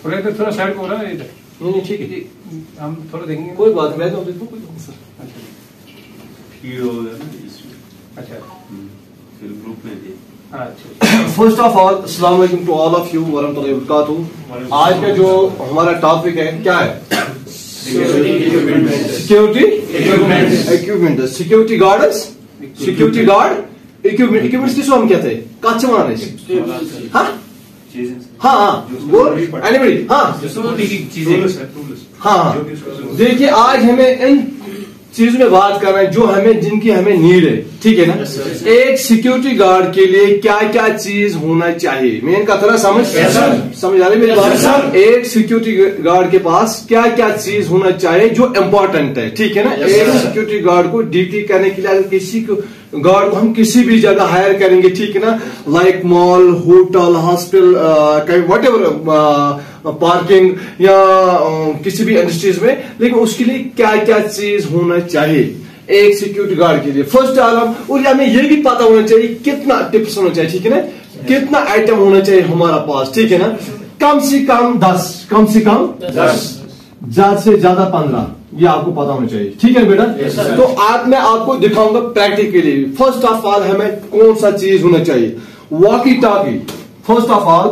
Projector थोड़ा side को हो रहा है इधर। नहीं ठीक है, हम थोड़ा देखेंगे। कोई बात नहीं, मैं देखो कोई सर। अच्छा फीड हो गया ना इसमें। अच्छा फिर ग्रुप में दे। अच्छा। फर्स्ट ऑफ ऑल अस्सलाम वालेकुम टू ऑल ऑफ यू व रहमतुल्लाहि व बरकातहू। आज का जो हमारा टॉपिक है क्या है? Security equipment. Security guards, security guard equipment. Equipment किसको हम कहते हैं? कच्चे बनाने से। हाँ हाँ हाँ वो एनिबडी। हाँ हाँ देखिए आज हमें इन चीजों में बात कर रहे हैं जो हमें जिनकी हमें नीड है, ठीक है ना। एक सिक्योरिटी गार्ड के लिए क्या क्या चीज होना चाहिए, मैं इनका थोड़ा समझ आ रही मेरी बात। एक सिक्योरिटी गार्ड के पास क्या क्या चीज होना चाहिए जो इम्पोर्टेंट है, ठीक है ना। एक सिक्योरिटी गार्ड को ड्यूटी करने के लिए अगर किसी को गार्ड को हम किसी भी जगह हायर करेंगे, ठीक है ना, like mall, hotel, hospital, whatever, parking या किसी भी इंडस्ट्रीज में, लेकिन उसके लिए क्या क्या चीज होना चाहिए एक सिक्योरिटी गार्ड के लिए। फर्स्ट आलम, और हमें यह भी पता होना चाहिए कितना टिप्स होना चाहिए, ठीक है ना, कितना आइटम होना चाहिए हमारा पास, ठीक है ना। कम से कम 10, कम से कम 10, ज्यादा से ज्यादा 15, ये आपको पता होना चाहिए, ठीक है बेटा। तो आज मैं आपको दिखाऊंगा प्रैक्टिकली। फर्स्ट ऑफ ऑल हमें कौन सा चीज होना चाहिए? Walkie talkie. First of all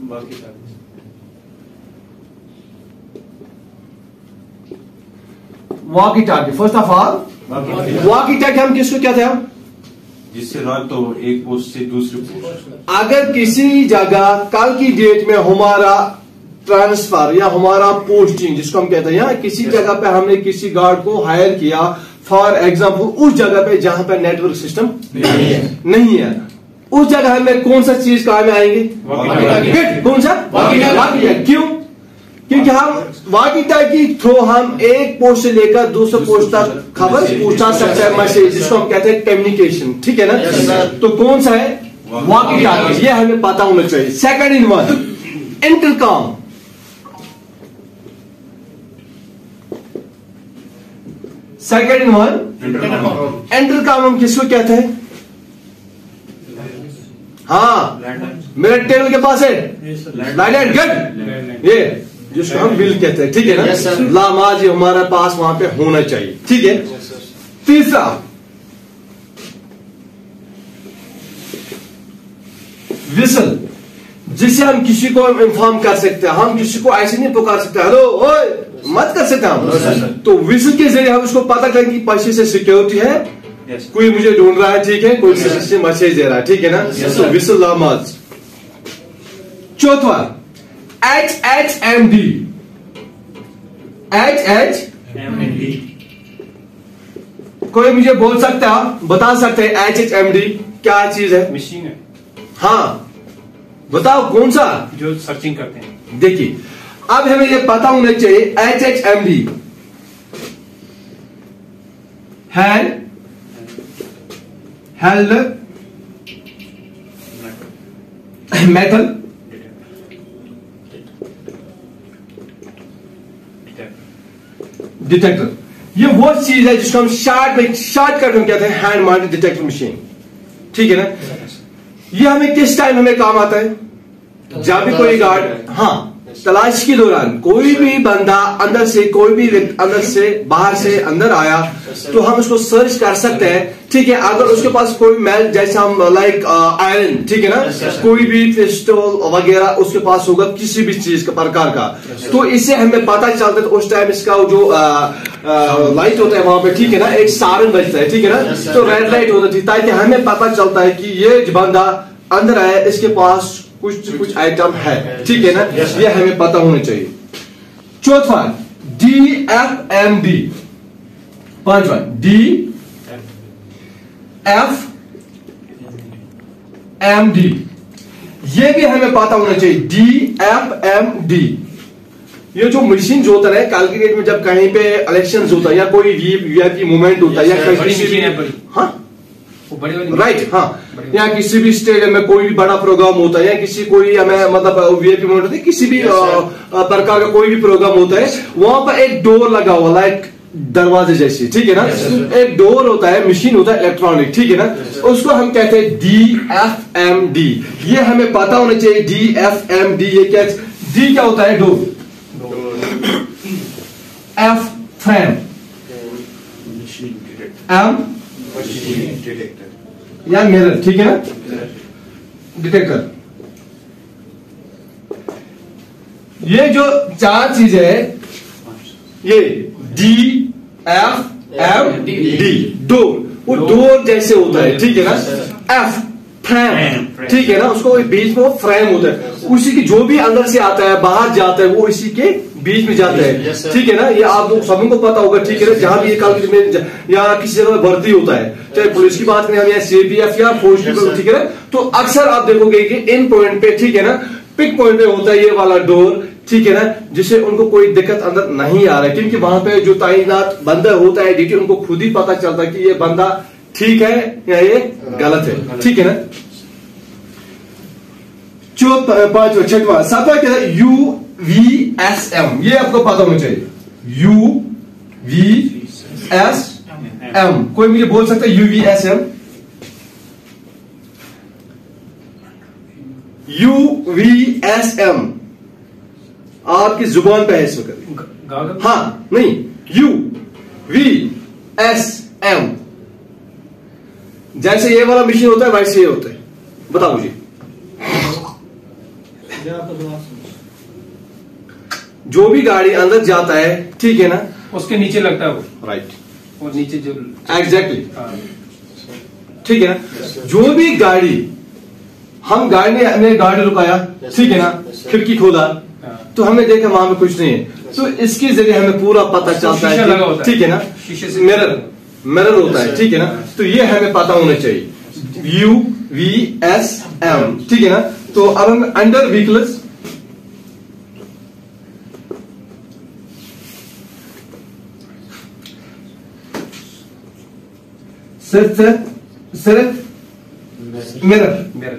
walkie talkie. First of all walkie talkie हम किसको कहते हैं? जिससे रात तो एक पोस्ट से दूसरी पोस्ट। अगर किसी जगह कल की डेट में हमारा ट्रांसफर या हमारा पोस्टिंग जिसको हम कहते हैं, या किसी जगह पे हमने किसी गार्ड को हायर किया, फॉर एग्जांपल उस जगह पे जहां पे नेटवर्क सिस्टम नहीं है, उस जगह हमें कौन सा चीज काम में आएंगे? कौन सा? क्यों? क्योंकि हम वॉकी टॉकी थ्रू हम एक पोस्ट से लेकर दूसरे पोस्ट तक खबर पहुंचा सकते हैं, मैसेज, जिसको हम कहते हैं कम्युनिकेशन, ठीक है ना। तो कौन सा है? Walkie talkie. ये हमें पता होना चाहिए। Second in one, intercom. Second in one intercom हम किसको कहते हैं? हाँ मेरे टेबल के पास है लैंडलाइन, गुड, ये जिसको हम बिल कहते हैं, ठीक है ना। लामाज हमारे पास वहां पे होना चाहिए, ठीक है। तीसरा विसल, जिससे हम किसी को इन्फॉर्म कर सकते हैं। हम किसी को ऐसे नहीं पुकार सकते हेलो ओए मत कर सकते हम। तो विसल के जरिए हम उसको पता करें कि पीछे से सिक्योरिटी है, कोई मुझे ढूंढ रहा है, ठीक है, कोई से मैसेज दे रहा है, ठीक है ना। तो विसल लामाज। चौथा HHMD। HHMD कोई मुझे बोल सकता है, बता सकते हैं HHMD क्या चीज है? मशीन है। हाँ बताओ कौन सा? जो सर्चिंग करते हैं। देखिए अब हमें ये पता होना चाहिए HHMD हेल्ड मेटल डिटेक्टर। ये वो चीज है जिसको हम शॉर्टकट में कहते हैं हैंड माउंटेड डिटेक्टर मशीन, ठीक है ना। ये हमें किस टाइम हमें काम आता है? जब भी कोई गार्ड, हाँ तलाश के दौरान कोई भी बंदा अंदर से, कोई भी अंदर से बाहर से अंदर आया तो हम उसको सर्च कर सकते हैं, ठीक है। अगर उसके पास कोई मैल जैसे हम लाइक आयरन, ठीक है ना, कोई भी पिस्टल वगैरह उसके पास होगा किसी भी चीज का प्रकार का, तो इससे हमें पता चलता है। तो उस टाइम इसका जो लाइट होता है वहां पे, ठीक है ना, एक सायरन बजता है, ठीक है ना, तो रेड लाइट होता है ताकि हमें पता चलता है कि ये बंदा अंदर आया, इसके पास कुछ आइटम है, ठीक है ना। ये हमें पता होना चाहिए। चौथा DFMD। पांचवा DFMD, ये भी हमें पता होना चाहिए। DFMD ये जो मशीन जो होता है कल की डेट में जब कहीं पे इलेक्शन होता है या कोई वीआईपी मूवमेंट होता है या कहीं, हाँ राइट, हाँ, या किसी भी स्टेडियम में कोई भी बड़ा प्रोग्राम होता है या किसी कोई हमें मतलब वीआईपी मूवमेंट होती है, किसी भी प्रकार का कोई भी प्रोग्राम होता है, वहां पर एक डोर लगा हुआ लाइक दरवाजे जैसे, ठीक है ना, एक डोर होता है, मशीन होता है इलेक्ट्रॉनिक, ठीक है ना, उसको हम कहते हैं DFMD। ये हमें पता होना चाहिए DFMD ये क्या डी क्या होता है? डोर। एफ फ्रेम, एम या मिरर, ठीक है ना, डिटेक्टर। ये जो चार चीज है, ये D F M D, door, वो डोर जैसे होता है, ठीक है ना। एफ फ्रेम, ठीक है ना, उसको बीच में वो फ्रेम होता है, उसी की जो भी अंदर से आता है बाहर जाता है वो इसी के बीच में जाता है, ठीक है ना। ये आप लोग सभी को पता होगा, ठीक है ना। जहां भी ये कल में या किसी जगह भर्ती होता है, चाहे पुलिस की बात करें हम या सीपीएफ या फौज की, ठीक है ना, तो अक्सर आप देखोगे कि इन पॉइंट पे, ठीक है ना, पिक पॉइंट पे होता है ये वाला डोर, ठीक है ना, जिससे उनको कोई दिक्कत अंदर नहीं आ रहा है, क्योंकि वहां पे जो तैनात बंदा होता है ड्यूटी, उनको खुद ही पता चलता है कि ये बंदा ठीक है या ये गलत है, ठीक है ना। पांचवा, छठवा, सातवां क्या है? UVSM, ये आपको पता होना चाहिए। UVSM, कोई मुझे बोल सकता है UVSM? UVSM आपकी जुबान पे है इस वक्त? हाँ, नहीं, UVSM जैसे ये वाला मशीन होता है वैसे ये होता है। बताओ मुझे। जो भी गाड़ी अंदर जाता है, ठीक है ना, उसके नीचे लगता है वो, राइट, और नीचे जो एग्जैक्टली, ठीक है ना। जो भी गाड़ी, हम गाड़ी ने हमने गाड़ी रुकाया, ठीक है ना, खिड़की खोला तो हमें देखा वहां पे कुछ नहीं है, तो इसके जरिए हमें पूरा पता चलता है, ठीक है ना, मिरर होता है, ठीक है ना। तो ये हमें पता होना चाहिए, UVSM, ठीक है ना। तो अब हम अंडर व्हीकल्स, सिर्फ मिरर,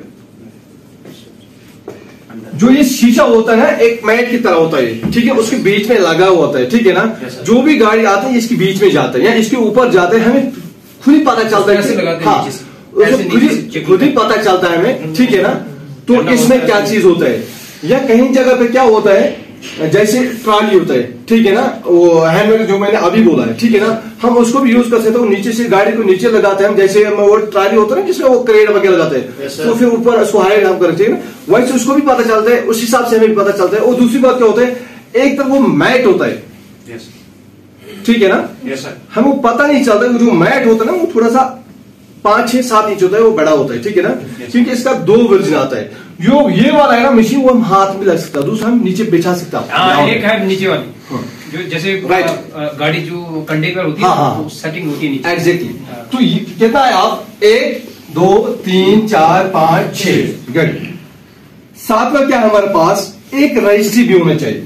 जो ये शीशा होता है ना, एक मैट की तरह होता है, ठीक है, उसके बीच में लगा हुआ होता है, ठीक है ना। जो भी गाड़ी आती है इसके बीच में जाता है या इसके ऊपर जाता है, हमें खुद ही पता चलता है, हाँ, खुद ही पता चलता है हमें, ठीक है ना। तो इसमें क्या चीज होता है, या कहीं जगह पे क्या होता है, जैसे ट्रॉली होता है, ठीक है ना, वो हैंडल जो मैंने अभी बोला है, ठीक है ना, हम उसको भी यूज कर सकते हैं। नीचे से गाड़ी को नीचे लगाते हैं हम, जैसे हम वो ट्रॉली होता है ना जिसमें वो क्रेन वगैरह लगाते हैं, तो फिर ऊपर उसको हाइड हम करते हैं, वैसे उसको भी पता चलता है, उस हिसाब से हमें भी पता चलता है। और दूसरी बात क्या होता है, एक तरफ वो मैट होता है, ठीक है ना, हमें वो पता नहीं चलता, जो मैट होता है ना वो थोड़ा सा 5, 6, 7 इंच होता है, वो बड़ा होता है, ठीक है ना, क्योंकि इसका 2 वर्जन आता है। ये वाला है ना मशीन, वो हम हाथ में लग सकता है, दूसरा हम नीचे बिछा सकता है। एक है नीचे वाली, जो जैसे गाड़ी जो कंडे पर होती है, हाँ, सेटिंग होती है नीचे, एग्जैक्टली। तो कितना है आप, 1, 2, 3, 4, 5, 6 गाड़ी। सातवां क्या है हमारे पास, एक रजिस्ट्री भी होना चाहिए।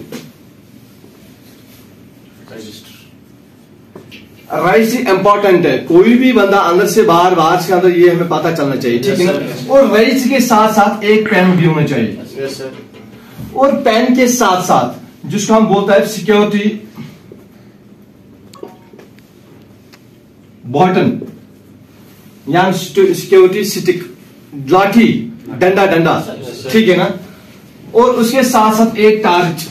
रजिस्ट्री इंपॉर्टेंट है, कोई भी बंदा अंदर से बाहर, बाहर से अंदर, ये हमें पता चलना चाहिए, ठीक है ना। और रजिस्ट्री के साथ साथ एक पेन भी होना चाहिए, और पेन के साथ साथ जिसको हम बोलते हैं सिक्योरिटी बटन या सिक्योरिटी स्टिक, लाठी, डंडा, ठीक है ना। और उसके साथ साथ एक टार्च,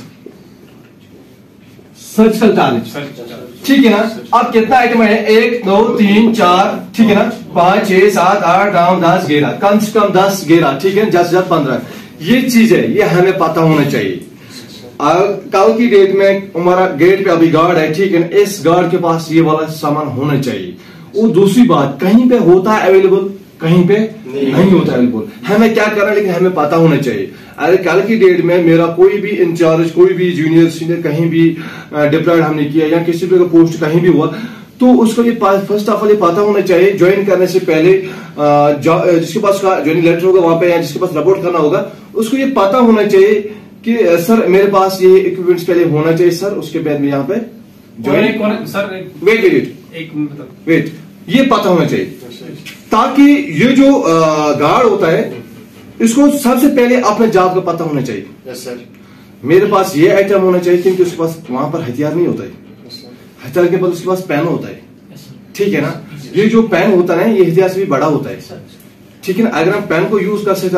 सर्जिकल टार्च, ठीक है ना। अब कितना आइटम है, 1, 2, 3, 4, ठीक है ना, 5, 6, 7, 8, 9, 10, 11, कम से कम 10, 11, ठीक है, 10, 15, ये चीज है, ये हमें पता होना चाहिए। कल की डेट में हमारा गेट पे अभी गार्ड है, ठीक है ना, इस गार्ड के पास ये वाला सामान होना चाहिए। और दूसरी बात, कहीं पे होता है अवेलेबल, कहीं पे नहीं होता है अवेलेबल, हमें क्या करना है, लेकिन हमें पता होना चाहिए। अरे कल की डेट में मेरा कोई भी इंचार्ज, कोई भी जूनियर सीनियर कहीं भी डिप्लॉयड हमने किया या किसी भी पोस्ट कहीं भी हुआ, तो उसको ये फर्स्ट ऑफ ऑल ये पता होना चाहिए, ज्वाइन करने से पहले जिसके पास ज्वाइनिंग लेटर होगा वहां पे, या जिसके पास रिपोर्ट करना होगा, उसको ये पता होना चाहिए कि सर मेरे पास ये इक्विपमेंट्स पहले होना चाहिए सर, उसके बाद में यहाँ पे ज्वाइन। सर वेट, ये पता होना चाहिए, ताकि ये जो गार्ड होता है इसको सबसे पहले अपने जॉब का पता होना चाहिए। Yes sir. मेरे पास ये आइटम होना चाहिए, क्योंकि उसके पास वहां पर हथियार नहीं होता है, हथियार के बाद उसके पास पेन होता है, ठीक है ना। ये जो पेन होता है ये हथियार से भी बड़ा होता है, ठीक है ना। अगर हम पेन को यूज कर सकते आप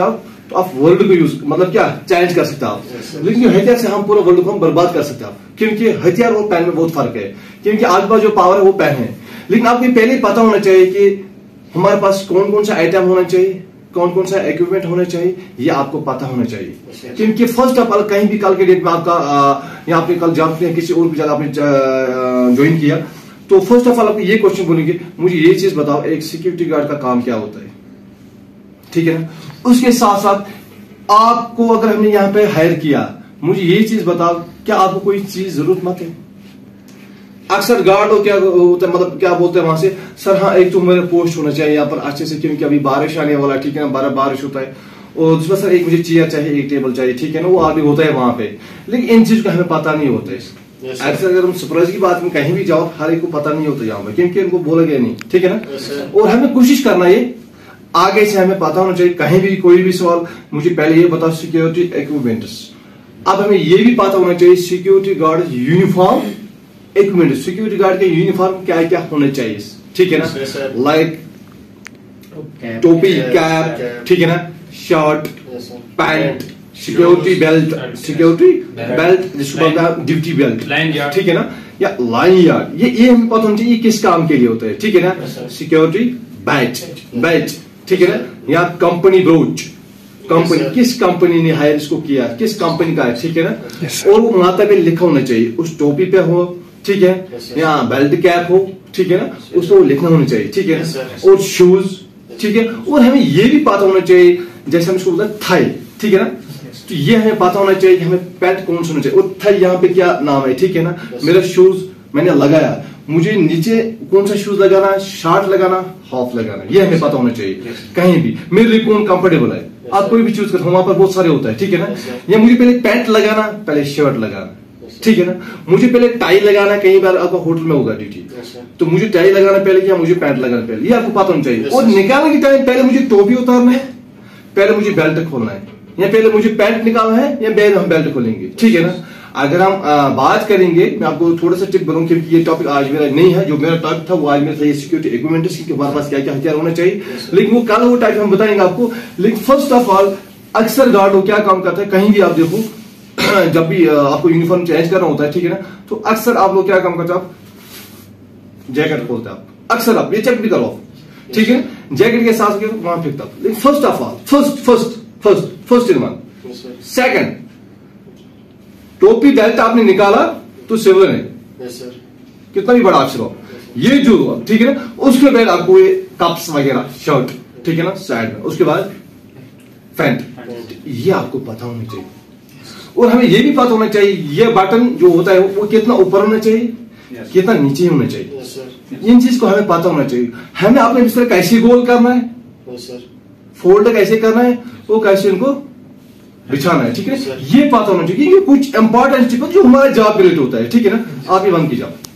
तो आप वर्ल्ड को यूज मतलब क्या चैलेंज कर सकते हैं आप। लेकिन जो हथियार से हम पूरा वर्ल्ड को हम बर्बाद कर सकते हैं आप, क्योंकि हथियार और पेन में बहुत फर्क है। क्योंकि आज पास जो पावर है वो पेन है, लेकिन आपको पहले ही पता होना चाहिए कि हमारे पास कौन कौन सा आइटम होना चाहिए, कौन कौन सा इक्विपमेंट होना चाहिए, ये आपको पता होना चाहिए। क्योंकि फर्स्ट ऑफ ऑल कहीं भी कल के डेट में आपका यहाँ पे कल जॉब में किसी और भी जगह आपने ज्वाइन किया, तो फर्स्ट ऑफ ऑल आपको ये क्वेश्चन बोलेंगे मुझे ये चीज बताओ एक सिक्योरिटी गार्ड का काम क्या होता है, ठीक है ना। उसके साथ साथ आपको अगर हमने यहाँ पे हायर किया, मुझे ये चीज बताओ क्या आपको कोई चीज जरूरत मत है। अक्सर गार्ड लोग क्या होता है मतलब क्या बोलते हैं वहां से, सर हाँ एक तो मेरा पोस्ट होना चाहिए यहाँ पर अच्छे से, क्योंकि अभी बारिश आने वाला, ठीक है ना, बारिश होता है। और दूसरा सर एक मुझे चेयर चाहिए, एक टेबल चाहिए, ठीक है ना, वो आदमी होता है वहां पे, लेकिन इन चीज का हमें पता नहीं होता है। अक्सर अगर हम सरप्राइज की बात में कहीं भी जाओ, हर एक को पता नहीं होता यहाँ पे, क्योंकि उनको बोला गया नहीं, ठीक है ना। और हमें कोशिश करना ये आगे से हमें पता होना चाहिए, कहीं भी कोई भी सवाल मुझे पहले ये बताओ सिक्योरिटी इक्विपमेंट्स। अब हमें ये भी पता होना चाहिए security guard uniform equipment, security guard के यूनिफॉर्म क्या क्या होने चाहिए, ठीक है ना, लाइक टोपी, कैप, ठीक है ना, शर्ट, पैंट, सिक्योरिटी बेल्ट जिसको बोलते हैं ड्यूटी बेल्ट, ठीक है ना, या लाइन यार्ड, ये हमें पता होना चाहिए किस काम के लिए होता है, ठीक है ना। सिक्योरिटी बैच, ठीक है ना, या कंपनी ब्रोच, कंपनी किस कंपनी ने हायर इसको किया, किस कंपनी का है, ठीक है ना। और वो माथा पे लिखा होना चाहिए, उस टोपी पे हो, ठीक है, या बेल्ट कैप हो, ठीक है ना, उसको लिखना होना चाहिए, ठीक है ना। और शूज, ठीक है। और हमें ये भी पता होना चाहिए जैसे हम इसको बोलते हैं थाई, ठीक है ना, तो ये हमें पता होना चाहिए कि हमें पैंट कौन सा होना चाहिए और थाई यहाँ पे क्या नाम है, ठीक है ना। मेरा शूज मैंने लगाया, मुझे नीचे कौन सा शूज लगाना, शॉर्ट लगाना, हाफ लगाना, ये हमें पता होना चाहिए। कहीं भी मेरे लिए कौन कंफर्टेबल है, आप कोई भी चूज करते हो, वहां पर बहुत सारे होता है, ठीक है ना। या मुझे पहले पैंट लगाना, पहले शर्ट लगाना, ठीक है ना। मुझे पहले टाई लगाना, कई बार आपका होटल में होगा ड्यूटी, तो मुझे टाई लगाना पहले या मुझे पैंट लगाना पहले, ये आपको पता होना चाहिए। और निकालने के टाइम पहले मुझे टोपी उतारना है, पहले मुझे बेल्ट खोलना है, या पहले मुझे पैंट निकालना है या पहले हम बेल्ट खोलेंगे, ठीक है ना। अगर हम बात करेंगे, मैं आपको थोड़ा सा टिप बताऊं, क्योंकि ये टॉपिक आज मेरा नहीं है, जो मेरा टॉपिक था वो आज मेरा था ये सिक्योरिटी इक्विपमेंट्स की, हमारे पास क्या क्या हथियार होना चाहिए, लेकिन वो कल वो टाइप हम बताएंगे आपको। लेकिन फर्स्ट ऑफ ऑल अक्सर गार्ड वो क्या काम करते हैं, कहीं भी आप देखो जब भी आपको यूनिफॉर्म चेंज करना होता है, ठीक है ना, तो अक्सर आप लोग क्या काम करते हैं, आप जैकेट खोलते हैं, आप अक्सर आप ये चेक भी करो, ठीक है, जैकेट के साथ वहां फेंकता। लेकिन first of all first in one, second टोपी बेल्ट आपने निकाला तो सिविल है, कितना भी बड़ा अक्षर हो, ये जो ठीक है ना, उसके बाद आपको ये कप्स वगैरह शर्ट, ठीक है ना, साइड में, उसके बाद पैंट, ये आपको पता होना चाहिए। और हमें ये भी पता होना चाहिए ये बटन जो होता है वो कितना ऊपर होना चाहिए, कितना नीचे होना चाहिए, इन चीज को हमें पता होना चाहिए। हमें अपने बिस्तर कैसे गोल करना है, फोल्ड कैसे करना है, वो कैसे इनको बिछाना है, ठीक है, ये पता होना चाहिए। ये कुछ इंपॉर्टेंट टिप जो हमारे जॉब रिलेटेड होता है, ठीक है ना। आप ये बंद कीजिए।